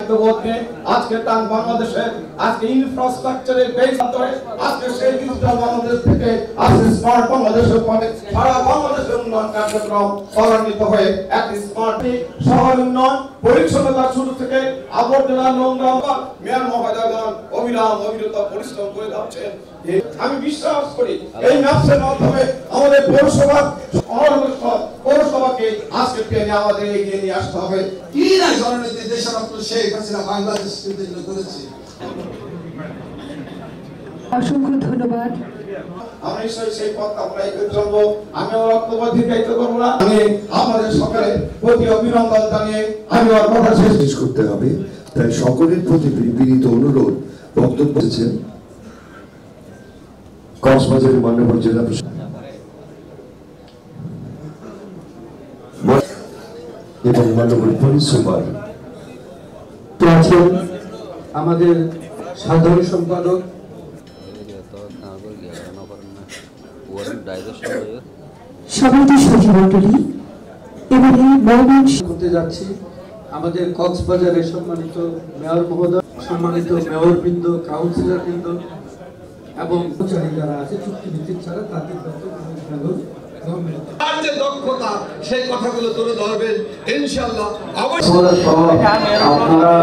আজকে টান বাংলাদেশের আজকে ইনফ্রাস্ট্রাকচারের বেস ধরে আজকে সেই ডিজিটাল বাংলাদেশ থেকে আজকে স্মার্ট বাংলাদেশের পথে সারা বাংলাদেশের উন্নয়ন কার্যক্রম ত্বরান্বিত হয়ে একটি স্মার্ট শহর উন্নয়ন পরিচ্ছন্নতা শুরু থেকে আবর্জনা নোংরা মেয়র মহোদয়গণ অবিরত পরিশ্রম করে যাচ্ছেন। আমি বিশ্বাস করি এই ম্যাপসের মাধ্যমে আমাদের পৌরসভাকে আজকে পেয়ে আমাদের এগিয়ে নিয়ে আসতে হবে। কি না ধরনের দেশরত্ন শেখ হাসিনা বাংলাদেশকে করেছে। অসংখ্য ধন্যবাদ। আমি সেই পথ আমরা এগিয়ে চলবো। আমি আমার বক্তব্য দীর্ঘায়িত করবো না। আমি আমাদের সকলের প্রতি অভিনন্দন জানিয়ে আমি আমার কথা শেষ করতে হবে। তাই সকলের প্রতি বিনীত অনুরোধ বক্তব্য দিয়েছেন কক্সবাজারের মাননীয় জেলা প্রশাসক এবং মাননীয় পুলিশ সুপার আছেন আমাদের সাধারণ সম্পাদক সভাপতি সচিবমণ্ডলী এবারে করতে যাচ্ছি আমাদের কক্সবাজারের সম্মানিত মেয়র মহোদয়, সম্মানিত মেয়রবৃন্দ, কাউন্সিলরবৃন্দ এবং যারা আছে চুক্তিভিত্তিক ছাড়া তাদের যে দক্ষতা সেই কথাগুলো তুলে ধরবেন ইনশাআল্লাহ। আপনারা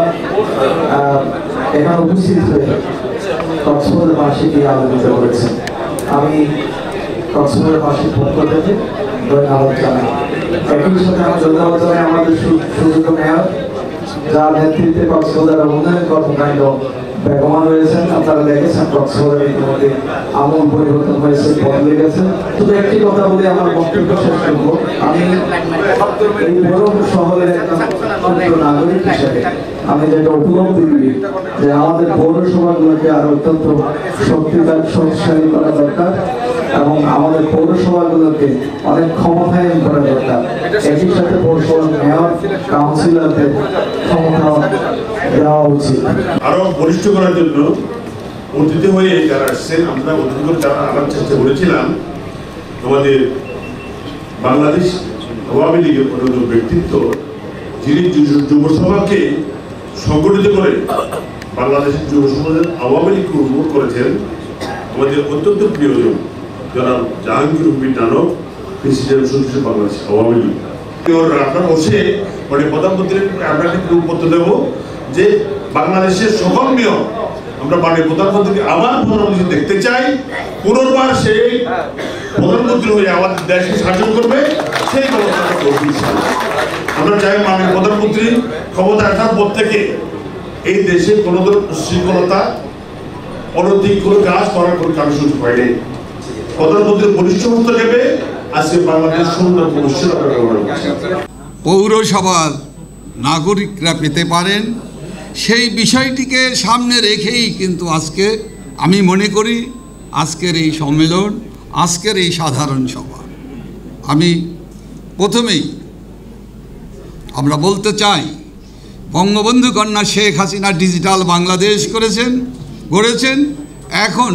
এখানে উপস্থিত হয়ে কক্সবাজারবাসীকে আলোচিত করেছেন। আমি কক্সবাজারবাসীর পক্ষ থেকে ধন্যবাদ জানাই। একই সাথে আমি ধন্যবাদ জানাই আমাদের সুযোগ্য মেয়র, যার নেতৃত্বে কক্সবাজার উন্নয়ন কর্মকাণ্ড বেগমান রয়েছেন। আপনারা দেখেছেন কক্সবাজারের ইতিমধ্যে আমূল পরিবর্তন হয়েছে, বদলে গেছে। শুধু একটি কথা বলে আমার বক্তব্য শেষ করব। আমি এই বড় শহরের একজন নাগরিক হিসেবে আমি যেটা উপলব্ধি করি যে আমাদের পৌরসভাগুলোকে আরো অত্যন্ত শক্তিশালী করা দরকার এবং আমাদের পৌরসভাগুলোকে অনেক ক্ষমতায়ন করা দরকার। একই সাথে পৌরসভার মেয়র, কাউন্সিলরদের ক্ষমতা দেওয়া উচিত। আরো বলিষ্ঠ করার জন্য অতিথি হয়ে যারা আসছেন, আমরা অতিথি করে যারা আনার চেষ্টা করেছিলাম, আমাদের বাংলাদেশ আওয়ামী লীগের অন্যতম ব্যক্তিত্ব, যিনি যুবসভাকে সংগঠিত করে বাংলাদেশের যুব সমাজের আওয়ামী লীগকে উন্মোচন করেছেন, আমাদের অত্যন্ত প্রিয়জন জনাব জাহাঙ্গীর উদ্দিন নানক, প্রেসিডেন্ট সদস্য বাংলাদেশ আওয়ামী লীগ। আপনার বসে মানে প্রধানমন্ত্রীর আমরা একটা উপত্য দেব যে বাংলাদেশের সকল মেয়র আমরা মাননীয় প্রধানমন্ত্রীকে আবার প্রধানমন্ত্রী দেখতে চাই, পুনর্বার সেই প্রধানমন্ত্রী হয়ে আমাদের দেশকে শাসন করবে, সেই ব্যবস্থাটা করবে। আমরা চাই মাননীয় প্রধানমন্ত্রী ক্ষমতা আসার পর থেকে এই দেশে কোনো ধরনের উশৃঙ্খলতা, অনৈতিক কোনো কাজ করার কোনো কারণ সুযোগ হয়নি। প্রধানমন্ত্রীর বলিষ্ঠ হতে নেবে আজকে বাংলাদেশ সুন্দর ভবিষ্যৎ পৌরসভার নাগরিকরা পেতে পারেন, সেই বিষয়টিকে সামনে রেখেই কিন্তু আজকে আমি মনে করি আজকের এই সম্মেলন, আজকের এই সাধারণ সভা। আমি প্রথমেই আমরা বলতে চাই, বঙ্গবন্ধু কন্যা শেখ হাসিনা ডিজিটাল বাংলাদেশ গড়েছেন। এখন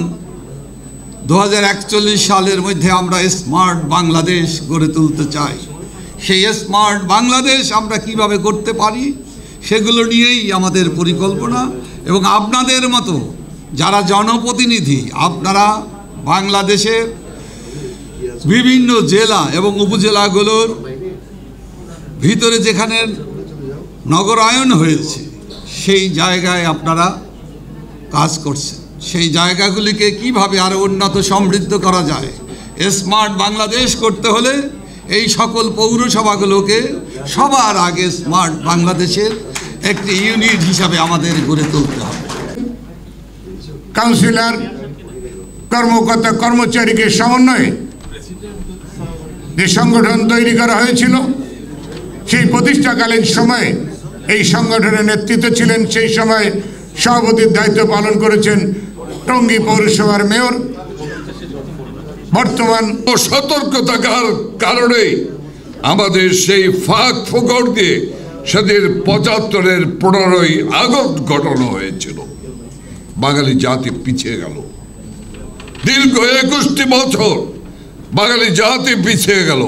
2041 সালের মধ্যে আমরা স্মার্ট বাংলাদেশ গড়ে তুলতে চাই। সেই স্মার্ট বাংলাদেশ আমরা কিভাবে করতে পারি সেগুলো নিয়েই আমাদের পরিকল্পনা। এবং আপনাদের মতো যারা জনপ্রতিনিধি, আপনারা বাংলাদেশের বিভিন্ন জেলা এবং উপজেলাগুলোর ভিতরে যেখানে নগরায়ন হয়েছে সেই জায়গায় আপনারা কাজ করছেন। সেই জায়গাগুলিকে কিভাবে আরও উন্নত সমৃদ্ধ করা যায়, স্মার্ট বাংলাদেশ করতে হলে এই সকল পৌরসভাগুলোকে সবার আগে স্মার্ট বাংলাদেশের একটি ইউনিট হিসাবে আমাদের গড়ে তুলতে হবে। কাউন্সিলর, কর্মকর্তা, কর্মচারীকে সমন্বয়ে যে সংগঠন তৈরি করা হয়েছিল, সেই প্রতিষ্ঠাকালীন সময়ে এই সংগঠনের নেতৃত্বে ছিলেন, সেই সময় সভাপতির দায়িত্ব পালন করেছেন টঙ্গী পৌরসভার মেয়র। বর্তমান সতর্ক থাকার কারণে আমাদের সেই ফাঁক ফোকর দিয়ে সেদিন 75-এর 15ই আগস্ট ঘটানো হয়েছিল। বাঙালি জাতি পিছিয়ে গেল। দীর্ঘ 21টি বছর বাঙালি জাতি পিছিয়ে গেল।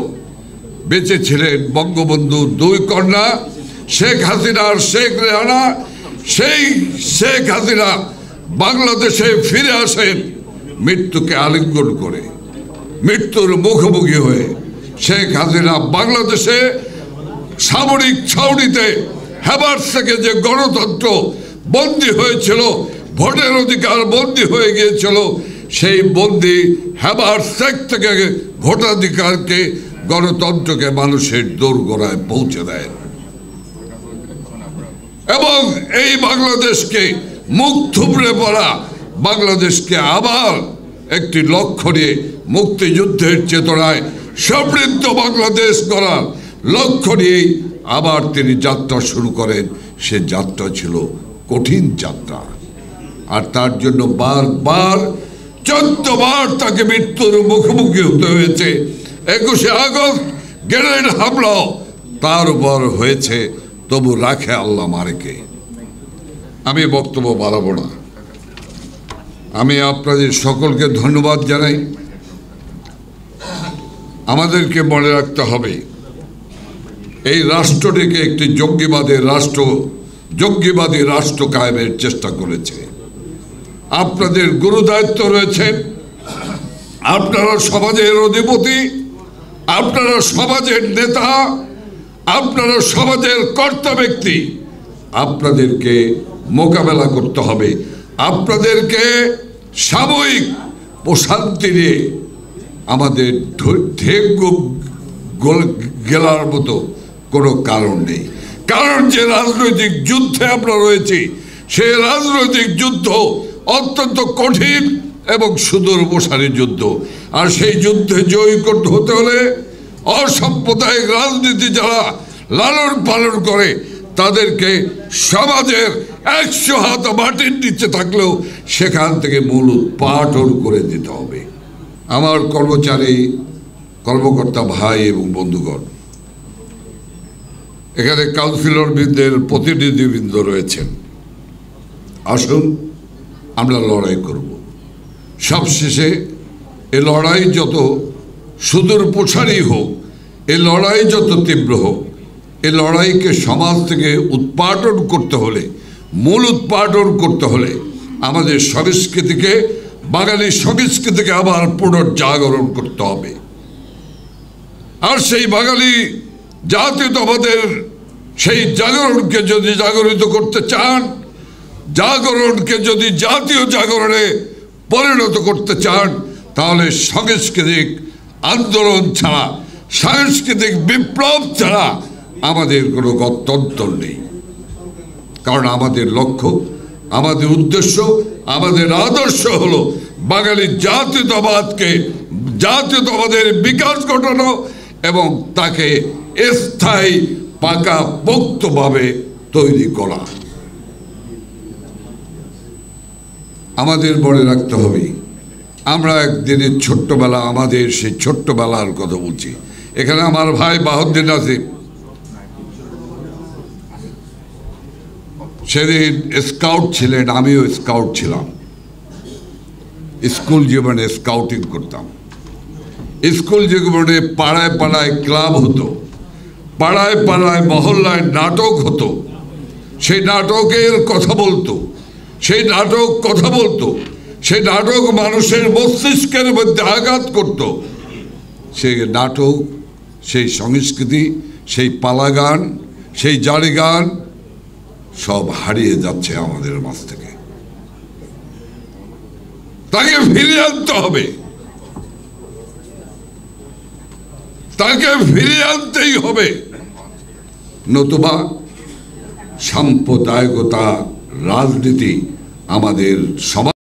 বেঁচে ছিলেন বঙ্গবন্ধু দুই কন্যা শেখ হাসিনা আর শেখ রেহানা। সেই শেখ হাসিনা বাংলাদেশে ফিরে আসেন মৃত্যুকে আলিঙ্গন করে, মৃত্যুর মুখোমুখি হয়ে। শেখ হাসিনা বাংলাদেশে সামরিক ছাউনিতে হেবার থেকে যে গণতন্ত্র বন্দী হয়েছিল, ভোটের অধিকার বন্দী হয়ে গিয়েছিল, সেই বন্দী হেবার থেকে ভোটাধিকারকে, গণতন্ত্রকে মানুষের দোরগোড়ায় পৌঁছে দেয় এবং এই বাংলাদেশকে মুখ থুবড়ে পড়া বাংলাদেশকে আবার একটি লক্ষ্য নিয়ে মুক্তিযুদ্ধের চেতনায় সমৃদ্ধ বাংলাদেশ গড়ার লক্ষ্য নিয়েই আবার তিনি যাত্রা শুরু করেন। সে যাত্রা ছিল কঠিন যাত্রা, আর তার জন্য বারবার 14 বার তাকে মৃত্যুর মুখোমুখি হতে হয়েছে। 21শে আগস্ট গ্রেনেড হামলাও তার উপর হয়েছে, তবু রাখে আল্লাহ মারেকে। আমি বক্তব্য বাড়াবো না, আমি আপনাদের সকলকে ধন্যবাদ জানাই। আমাদেরকে মনে রাখতে হবে এই রাষ্ট্রটিকে একটি জঙ্গিবাদী রাষ্ট্র কায়েমের চেষ্টা করেছে। আপনাদের গুরুদায়িত্ব রয়েছেন, আপনারা সমাজের অধিপতি, আপনারা সমাজের নেতা, আপনারা সমাজের কর্তা ব্যক্তি। আপনাদেরকে মোকাবেলা করতে হবে, আপনাদেরকে সাময়িক প্রশান্তি নিয়ে আমাদের গেলার মতো কোনো কারণ নেই। কারণ যে রাজনৈতিক যুদ্ধে আমরা রয়েছি, সেই রাজনৈতিক যুদ্ধ অত্যন্ত কঠিন এবং সুদূর প্রসারী যুদ্ধ। আর সেই যুদ্ধে জয়ী হতে হলে অসাম্প্রদায়িক রাজনীতি যারা লালন পালন করে তাদেরকে সমাজের 100 হাত মাটির নিচে থাকলেও সেখান থেকে মূল উৎপাটন করে দিতে হবে। আমার কর্মকর্তা ভাই এবং বন্ধুগণ, এখানে কাউন্সিলরবৃন্দের প্রতিনিধিবৃন্দ রয়েছেন। আসুন আমরা লড়াই করব। সবশেষে এ লড়াই যত সুদূর প্রসারী হোক, এ লড়াই যত তীব্র হোক, এ লড়াইকে সমাজ থেকে উৎপাটন করতে হলে, মূল উৎপাটন করতে হলে আমাদের সংস্কৃতিকে, বাঙালি সংস্কৃতিকে আবার পুনর্জাগরণ করতে হবে। আর সেই বাঙালি জাতীয়তাবাদের সেই জাগরণকে যদি জাগরিত করতে চান, জাগরণকে যদি জাতীয় জাগরণে পরিণত করতে চান, তাহলে সাংস্কৃতিক আন্দোলন ছাড়া, সাংস্কৃতিক বিপ্লব ছাড়া আমাদের কোনো গত্যন্তর নেই। কারণ আমাদের লক্ষ্য, আমাদের উদ্দেশ্য, আমাদের আদর্শ হলো বাঙালি জাতীয়তাবাদের বিকাশ ঘটানো এবং তাকে স্থায়ী পাকাপোক্তভাবে তৈরি করা। আমাদের মনে রাখতে হবে, আমরা একদিনের ছোট্টবেলা, আমাদের সেই ছোট্টবেলার কথা বলছি। এখানে আমার ভাই বাহাউদ্দিন নাসিম সেদিন স্কাউট ছিলেন, আমিও স্কাউট ছিলাম। স্কুল জীবনে স্কাউটিং করতাম। স্কুল জীবনে পাড়ায় পাড়ায় ক্লাব হতো, পাড়ায় পাড়ায় মহল্লায় নাটক হতো। সেই নাটকের কথা বলতো, সেই নাটক মানুষের মস্তিষ্কের মধ্যে আঘাত করত। সেই নাটক, সেই সংস্কৃতি, সেই পালা গান, সেই জারি গান সব হারিয়ে যাচ্ছে আমাদের মাঝ থেকে। তাকে ফিরিয়ে আনতে হবে, তাকে ফিরিয়ে আনতেই হবে, নতুবা সাম্প্রদায়িকতা রাজনীতি আমাদের সমাজ